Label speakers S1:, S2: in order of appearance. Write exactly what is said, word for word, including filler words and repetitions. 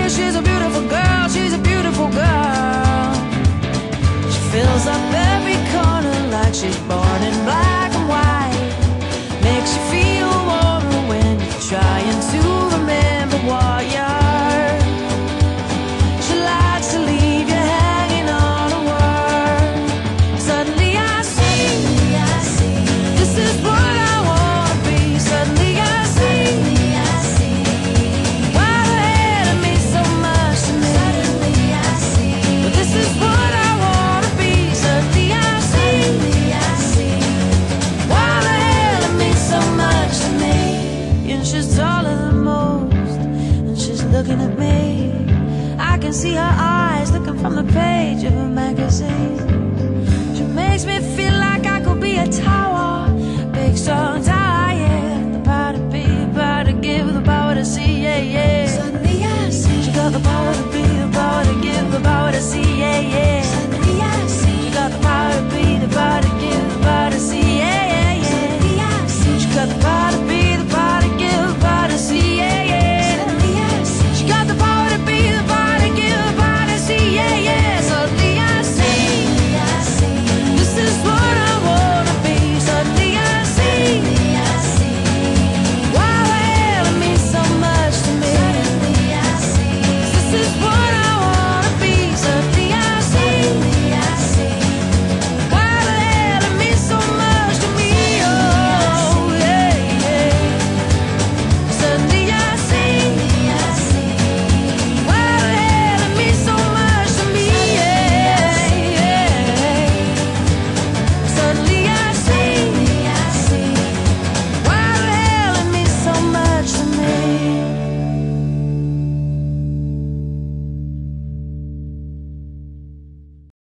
S1: she's a beautiful girl, she's a beautiful girl. She fills up every corner like she's born in black and white. Makes you feel warmer when you're trying to remember what you're. She likes to leave you hanging on a word. Suddenly I see, this is what I wanna be. Suddenly I see, why the hell it means so much to me. But this is what I wanna be. Suddenly I see, why the hell it means so much to me. And she's taller than most, and she's looking at me. I can see her eyes looking from the page of a magazine. She makes me feel like I could be a tower, big strong tower, yeah. The power to be, the power to give, the power to see, yeah, yeah. Suddenly I see she got the power to be.